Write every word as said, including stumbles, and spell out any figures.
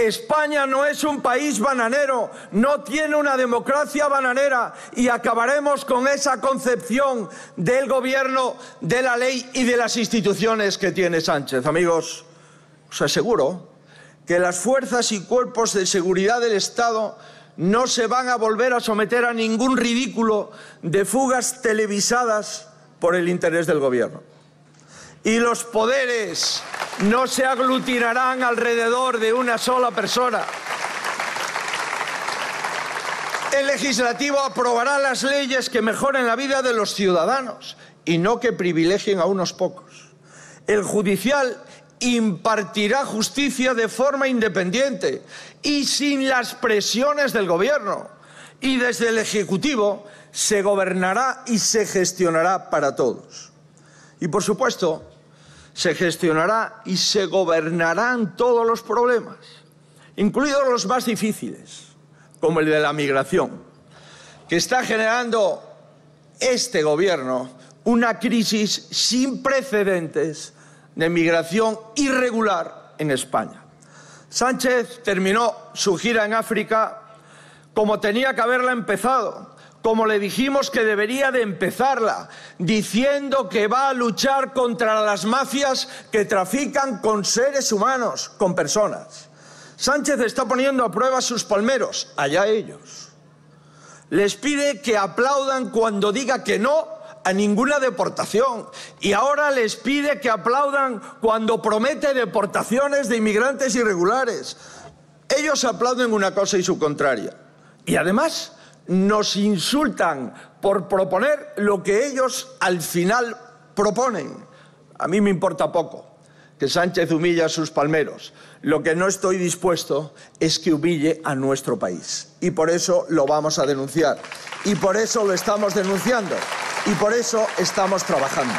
España no es un país bananero, no tiene una democracia bananera, y acabaremos con esa concepción del gobierno, de la ley y de las instituciones que tiene Sánchez. Amigos, os aseguro que las fuerzas y cuerpos de seguridad del Estado no se van a volver a someter a ningún ridículo de fugas televisadas por el interés del gobierno. Y los poderes no se aglutinarán alrededor de una sola persona. El legislativo aprobará las leyes que mejoren la vida de los ciudadanos y no que privilegien a unos pocos. El judicial impartirá justicia de forma independiente y sin las presiones del gobierno. Y desde el Ejecutivo se gobernará y se gestionará para todos. Y por supuesto, se gestionará y se gobernarán todos los problemas, incluidos los más difíciles, como el de la migración, que está generando este gobierno una crisis sin precedentes de migración irregular en España. Sánchez terminó su gira en África como tenía que haberla empezado, como le dijimos que debería de empezarla, diciendo que va a luchar contra las mafias que trafican con seres humanos, con personas. Sánchez está poniendo a prueba sus palmeros, allá ellos. Les pide que aplaudan cuando diga que no a ninguna deportación, y ahora les pide que aplaudan cuando promete deportaciones de inmigrantes irregulares. Ellos aplauden una cosa y su contraria. Y además nos insultan por proponer lo que ellos al final proponen. A mí me importa poco que Sánchez humille a sus palmeros. Lo que no estoy dispuesto es que humille a nuestro país. Y por eso lo vamos a denunciar. Y por eso lo estamos denunciando. Y por eso estamos trabajando.